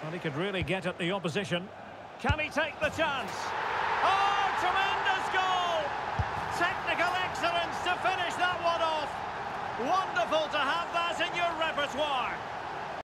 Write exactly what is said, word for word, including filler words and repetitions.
Well, he could really get at the opposition. Can he take the chance? Oh, tremendous goal! Technical excellence to finish that one off. Wonderful to have that in your repertoire.